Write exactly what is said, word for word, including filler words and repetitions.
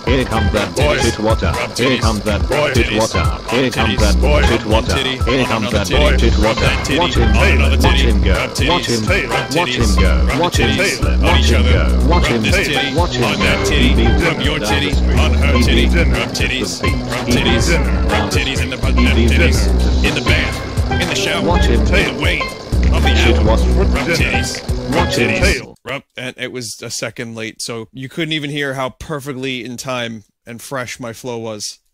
Here comes that bullshit water. Here comes that bullshit water. Here comes that bullshit water. Here comes that bullshit water. Watch him, watch him go. Watch him, watch him go. Watch him, watch him go. Watch him, watch him go. Rub your titty on her titty. Rub titties, rub titties, rub titties in the button, titties in the bath, in the shower, Watch him, in the way of the hour. Rub titties, rub watch him, titties. Rub, and it was a second late, so you couldn't even hear how perfectly in time and fresh my flow was.